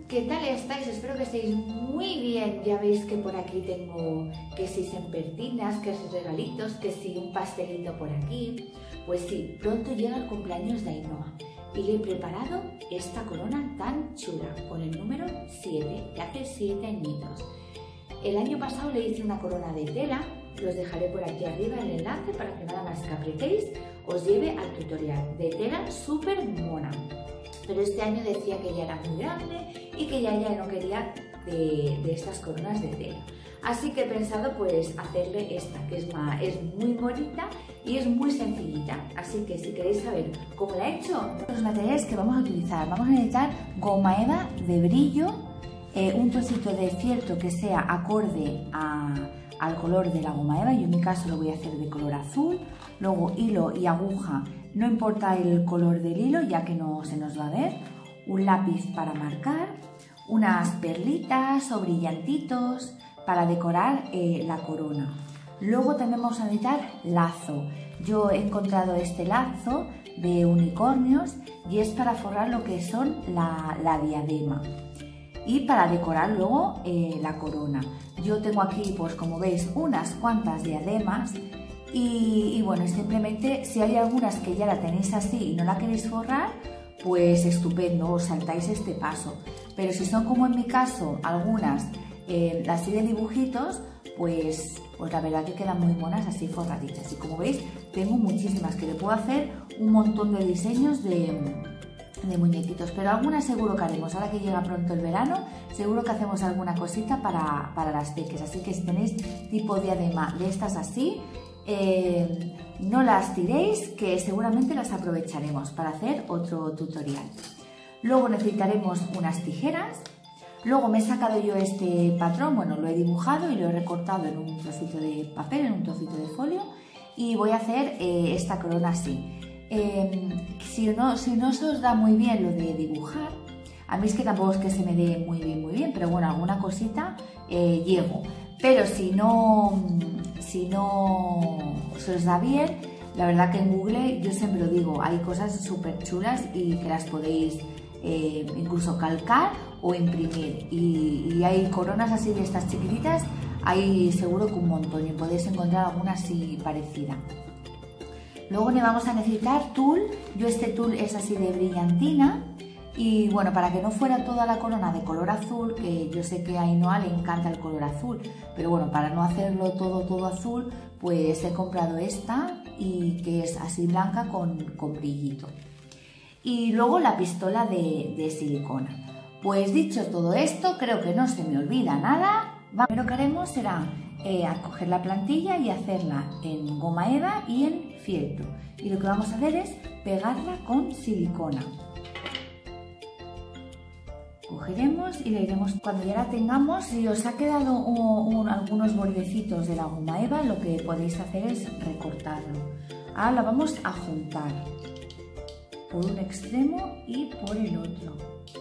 ¿Qué tal estáis? Espero que estéis muy bien. Ya veis que por aquí tengo que si sempertinas, que si regalitos, que si un pastelito por aquí. Pues sí, pronto llega el cumpleaños de Ainhoa y le he preparado esta corona tan chula con el número 7, que hace 7 añitos. El año pasado le hice una corona de tela, os dejaré por aquí arriba el enlace para que nada más que apretéis os lleve al tutorial de tela súper mona. Pero este año decía que ya era muy grande y que ya no quería de estas coronas de tela. Así que he pensado pues hacerle esta, que es muy bonita y es muy sencillita. Así que si queréis saber cómo la he hecho, los materiales que vamos a utilizar. Vamos a necesitar goma eva de brillo, un trocito de fieltro que sea acorde al color de la goma eva. Yo en mi caso lo voy a hacer de color azul. Luego hilo y aguja, no importa el color del hilo ya que no se nos va a ver. Un lápiz para marcar, unas perlitas o brillantitos para decorar la corona. Luego también vamos a necesitar lazo. Yo he encontrado este lazo de unicornios y es para forrar lo que son la diadema y para decorar luego la corona. Yo tengo aquí, pues como veis, unas cuantas diademas y bueno, simplemente si hay algunas que ya la tenéis así y no la queréis forrar, pues estupendo, os saltáis este paso. Pero si son como en mi caso, algunas así de dibujitos, pues la verdad que quedan muy monas así forraditas. Y como veis, tengo muchísimas que le puedo hacer un montón de diseños de muñequitos, pero algunas seguro que haremos. Ahora que llega pronto el verano, seguro que hacemos alguna cosita para las peques. Así que si tenéis tipo diadema de estas así, no las tiréis, que seguramente las aprovecharemos para hacer otro tutorial. Luego necesitaremos unas tijeras. Luego me he sacado yo este patrón, bueno, lo he dibujado y lo he recortado en un trocito de papel, en un trocito de folio, y voy a hacer esta corona así. Si no se os da muy bien lo de dibujar, a mí es que tampoco es que se me dé muy bien, pero bueno, alguna cosita llego. Pero si no se os da bien, la verdad que en Google, yo siempre lo digo, hay cosas súper chulas y que las podéis incluso calcar o imprimir. Y hay coronas así de estas chiquititas, hay seguro que un montón y podéis encontrar alguna así parecida. Luego le vamos a necesitar tul. Yo este tul es así de brillantina. Y bueno, para que no fuera toda la corona de color azul, que yo sé que a Ainhoa le encanta el color azul, pero bueno, para no hacerlo todo azul, pues he comprado esta y que es así blanca con brillito. Y luego la pistola de silicona. Pues dicho todo esto, creo que no se me olvida nada. Lo primero que haremos será coger la plantilla y hacerla en goma eva y en fieltro. Y lo que vamos a hacer es pegarla con silicona. Cogeremos y la iremos, cuando ya la tengamos, si os ha quedado algunos bordecitos de la goma eva, lo que podéis hacer es recortarlo. Ahora la vamos a juntar por un extremo y por el otro.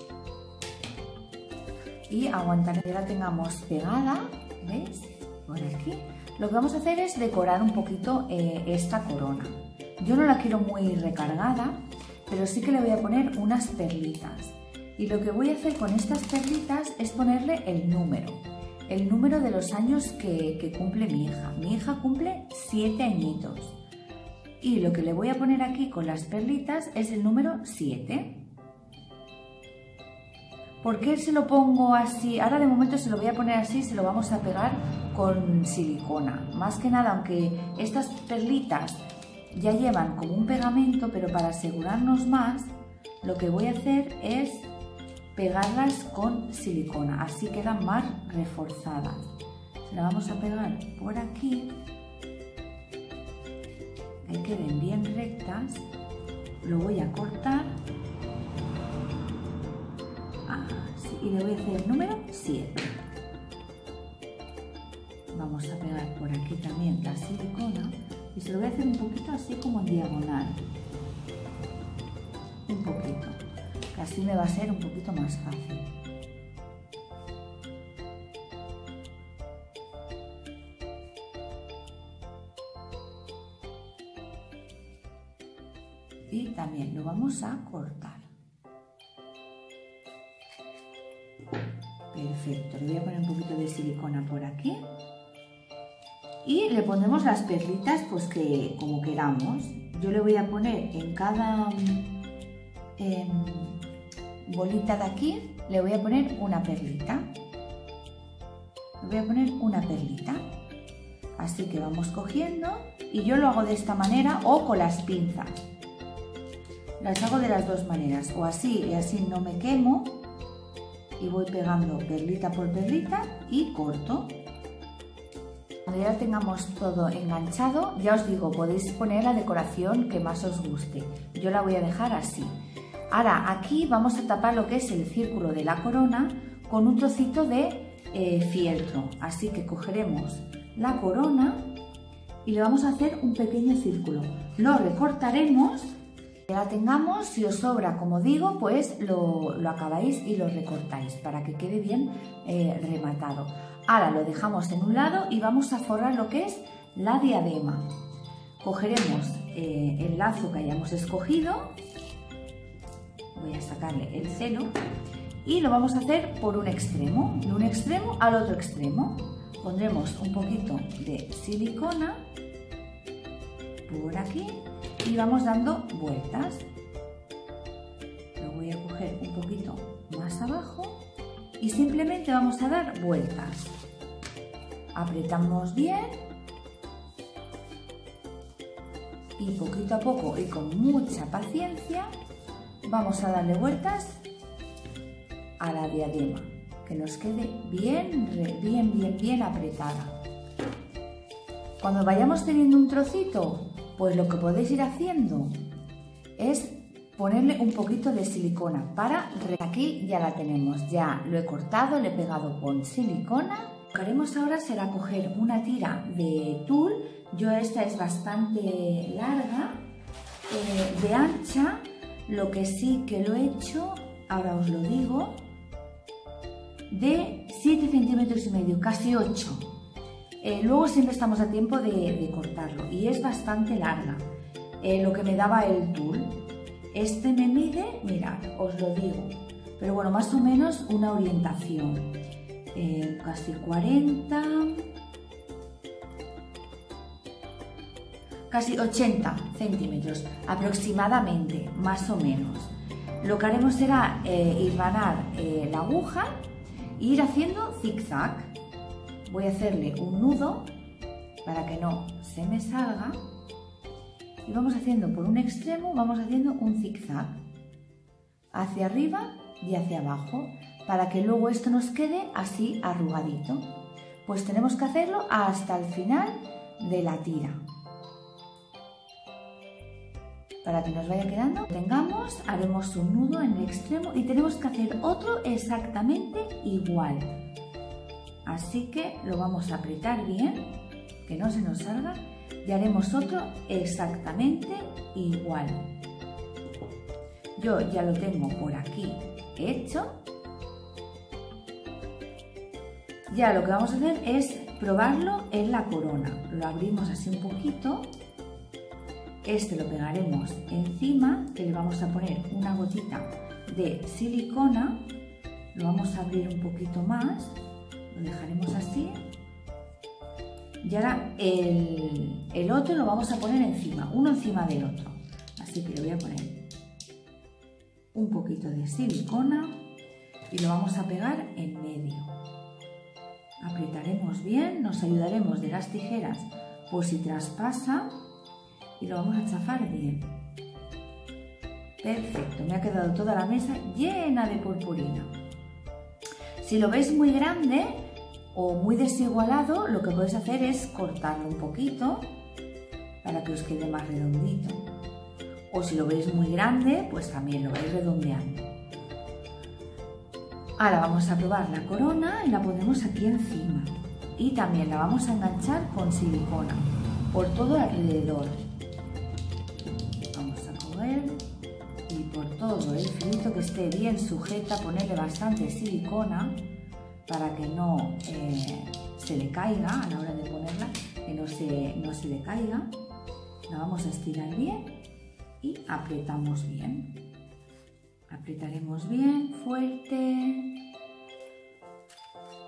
Y aguantar que la tengamos pegada, ¿veis? Por aquí. Lo que vamos a hacer es decorar un poquito esta corona. Yo no la quiero muy recargada, pero sí que le voy a poner unas perlitas. Y lo que voy a hacer con estas perlitas es ponerle el número de los años que cumple mi hija. Mi hija cumple 7 añitos. Y lo que le voy a poner aquí con las perlitas es el número 7. ¿Por qué se lo pongo así? Ahora de momento se lo voy a poner así, se lo vamos a pegar con silicona. Más que nada, aunque estas perlitas ya llevan como un pegamento, pero para asegurarnos más, lo que voy a hacer es pegarlas con silicona, así quedan más reforzadas. Se la vamos a pegar por aquí, que queden bien rectas. Lo voy a cortar así, y le voy a hacer el número 7. Vamos a pegar por aquí también la silicona y se lo voy a hacer un poquito así como en diagonal, un poquito. Así me va a ser un poquito más fácil. Y también lo vamos a cortar. Perfecto, le voy a poner un poquito de silicona por aquí y le pondremos las perlitas pues que como queramos. Yo le voy a poner en cada bolita de aquí, le voy a poner una perlita. Le voy a poner una perlita. Así que vamos cogiendo y yo lo hago de esta manera o con las pinzas. Las hago de las dos maneras, o así y así no me quemo. Y voy pegando perlita por perlita y corto. Cuando ya tengamos todo enganchado, ya os digo, podéis poner la decoración que más os guste. Yo la voy a dejar así. Ahora aquí vamos a tapar lo que es el círculo de la corona con un trocito de fieltro. Así que cogeremos la corona y le vamos a hacer un pequeño círculo. Lo recortaremos. Que la tengamos, si os sobra, como digo, pues lo acabáis y lo recortáis para que quede bien rematado. Ahora lo dejamos en un lado y vamos a forrar lo que es la diadema. Cogeremos el lazo que hayamos escogido, voy a sacarle el celo y lo vamos a hacer por un extremo, de un extremo al otro extremo. Pondremos un poquito de silicona por aquí y vamos dando vueltas. Lo voy a coger un poquito más abajo y simplemente vamos a dar vueltas. Apretamos bien y poquito a poco y con mucha paciencia vamos a darle vueltas a la diadema, que nos quede bien apretada. Cuando vayamos teniendo un trocito, pues lo que podéis ir haciendo es ponerle un poquito de silicona para... Aquí ya la tenemos, ya lo he cortado, le he pegado con silicona. Lo que haremos ahora será coger una tira de tul. Yo esta es bastante larga, de ancha, lo que sí que lo he hecho, ahora os lo digo, de 7,5 centímetros, casi 8. Luego siempre estamos a tiempo de cortarlo y es bastante larga, lo que me daba el tul. Este me mide, mirad, os lo digo, pero bueno, más o menos una orientación, casi 40, casi 80 centímetros aproximadamente, más o menos. Lo que haremos será hilvanar la aguja e ir haciendo zigzag. Voy a hacerle un nudo para que no se me salga y vamos haciendo por un extremo, vamos haciendo un zigzag hacia arriba y hacia abajo para que luego esto nos quede así arrugadito. Pues tenemos que hacerlo hasta el final de la tira para que nos vaya quedando. Tengamos, haremos un nudo en el extremo y tenemos que hacer otro exactamente igual. Así que lo vamos a apretar bien, que no se nos salga, y haremos otro exactamente igual. Yo ya lo tengo por aquí hecho. Ya lo que vamos a hacer es probarlo en la corona. Lo abrimos así un poquito. Este lo pegaremos encima, que le vamos a poner una gotita de silicona. Lo vamos a abrir un poquito más. Lo dejaremos así y ahora el otro lo vamos a poner encima, uno encima del otro. Así que le voy a poner un poquito de silicona y lo vamos a pegar en medio. Apretaremos bien, nos ayudaremos de las tijeras por si traspasa y lo vamos a chafar bien. Perfecto, me ha quedado toda la mesa llena de purpurina. Si lo veis muy grande o muy desigualado, lo que podéis hacer es cortarlo un poquito para que os quede más redondito. O si lo veis muy grande, pues también lo vais redondeando. Ahora vamos a probar la corona y la ponemos aquí encima. Y también la vamos a enganchar con silicona por todo alrededor. Vamos a coger y por todo el filito que esté bien sujeta, ponerle bastante silicona para que no se le caiga a la hora de ponerla, que no se le caiga. La vamos a estirar bien y apretamos bien. Apretaremos bien, fuerte.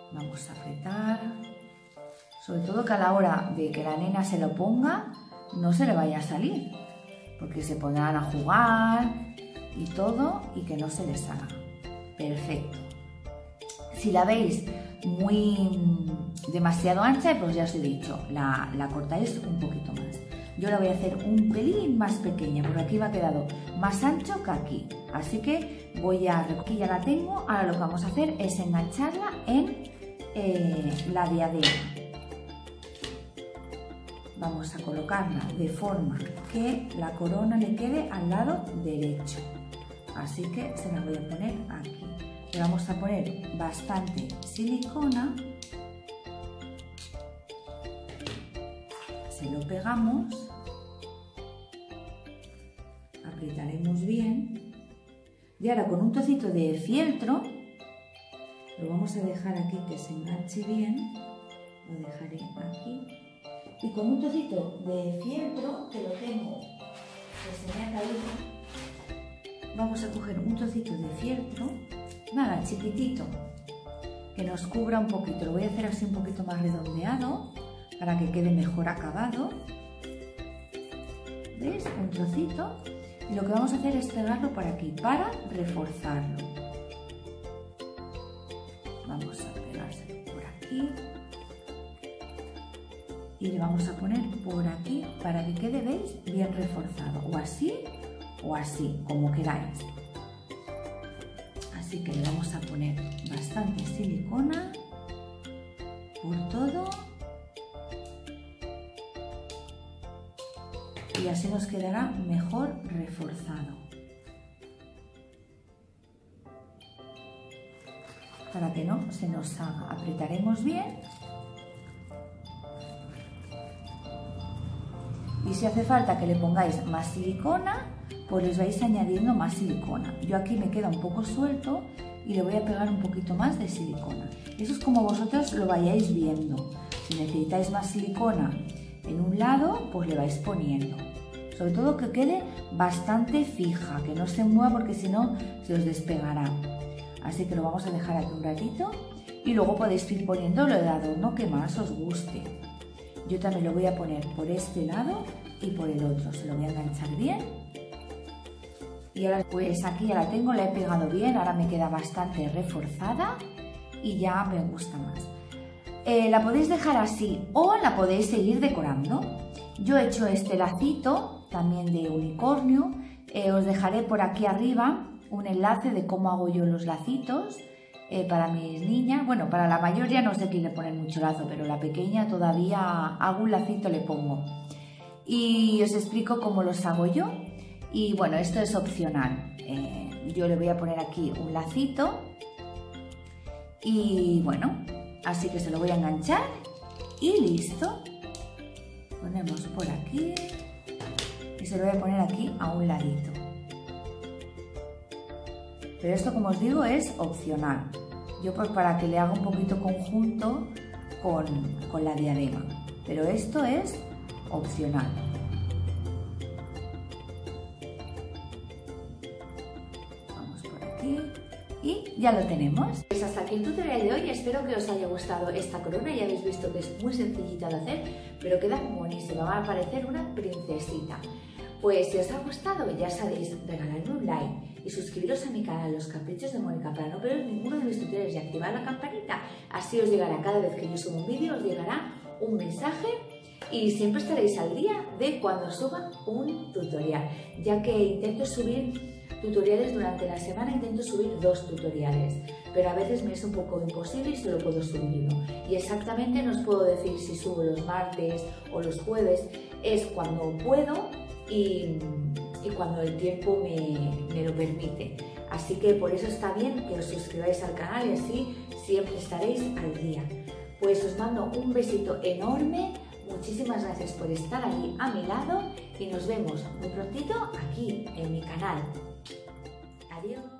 Vamos a apretar, sobre todo que a la hora de que la nena se lo ponga no se le vaya a salir, porque se pondrán a jugar y todo y que no se les salga. Perfecto. Si la veis demasiado ancha, pues ya os he dicho, la cortáis un poquito más. Yo la voy a hacer un pelín más pequeña, porque aquí me ha quedado más ancho que aquí. Así que aquí ya la tengo. Ahora lo que vamos a hacer es engancharla en la diadema. Vamos a colocarla de forma que la corona le quede al lado derecho. Así que se la voy a poner aquí. Le vamos a poner bastante silicona. Se lo pegamos. Apretaremos bien. Y ahora con un trocito de fieltro lo vamos a dejar aquí que se enganche bien. Lo dejaré aquí. Y con un trocito de fieltro, que lo tengo, que se me ha caído, vamos a coger un trocito de fieltro, nada, chiquitito, que nos cubra un poquito. Lo voy a hacer así un poquito más redondeado para que quede mejor acabado. ¿Veis? Un trocito. Y lo que vamos a hacer es pegarlo por aquí para reforzarlo. Vamos a pegárselo por aquí. Y le vamos a poner por aquí para que quede, ¿veis? Bien reforzado. O así, como queráis. Así que le vamos a poner bastante silicona por todo. Y así nos quedará mejor reforzado. Para que no se nos haga. Apretaremos bien. Y si hace falta que le pongáis más silicona, pues les vais añadiendo más silicona. Yo aquí me queda un poco suelto y le voy a pegar un poquito más de silicona. Eso es como vosotros lo vayáis viendo. Si necesitáis más silicona en un lado, pues le vais poniendo. Sobre todo que quede bastante fija, que no se mueva porque si no se os despegará. Así que lo vamos a dejar aquí un ratito y luego podéis ir poniéndolo de adorno que más os guste. Yo también lo voy a poner por este lado y por el otro. Se lo voy a enganchar bien. Y ahora pues aquí ya la tengo, la he pegado bien. Ahora me queda bastante reforzada y ya me gusta más. La podéis dejar así o la podéis seguir decorando. Yo he hecho este lacito también de unicornio. Os dejaré por aquí arriba un enlace de cómo hago yo los lacitos. Para mis niñas, bueno, para la mayor ya no sé quién le poner mucho lazo, pero la pequeña todavía hago un lacito, le pongo. Y os explico cómo los hago yo. Y bueno, esto es opcional. Yo le voy a poner aquí un lacito. Y bueno, así que se lo voy a enganchar y listo. Ponemos por aquí y se lo voy a poner aquí a un ladito. Pero esto, como os digo, es opcional. Yo pues para que le haga un poquito conjunto con la diadema. Pero esto es opcional. Vamos por aquí y ya lo tenemos. Pues hasta aquí el tutorial de hoy. Espero que os haya gustado esta corona. Ya habéis visto que es muy sencillita de hacer, pero queda buenísima. Va a parecer una princesita. Pues si os ha gustado, ya sabéis, regalarme un like y suscribiros a mi canal Los Caprichos de Mónica para no perder ninguno de mis tutoriales y activar la campanita. Así os llegará cada vez que yo suba un vídeo, os llegará un mensaje y siempre estaréis al día de cuando suba un tutorial, ya que intento subir tutoriales durante la semana, intento subir 2 tutoriales, pero a veces me es un poco imposible y solo puedo subir uno. Y exactamente no os puedo decir si subo los martes o los jueves, es cuando puedo y cuando el tiempo me lo permite. Así que por eso está bien que os suscribáis al canal y así siempre estaréis al día. Pues os mando un besito enorme, muchísimas gracias por estar ahí a mi lado y nos vemos muy prontito aquí en mi canal. Adiós.